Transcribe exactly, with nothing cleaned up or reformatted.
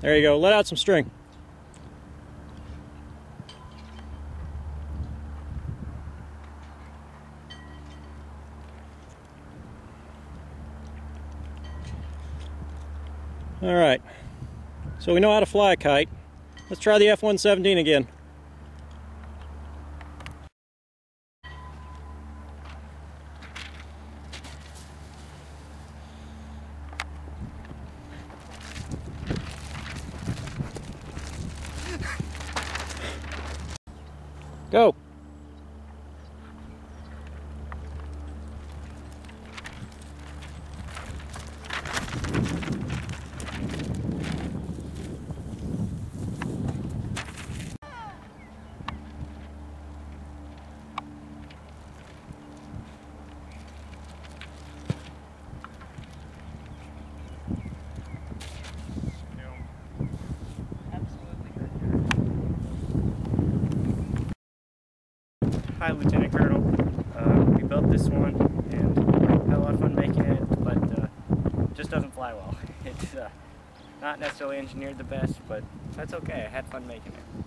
There you go. Let out some string. All right. So we know how to fly a kite. Let's try the F one seventeen again. Go. Hi, Lieutenant Colonel. Uh, we built this one and had a lot of fun making it, but uh, it just doesn't fly well. It's uh, not necessarily engineered the best, but that's okay. I had fun making it.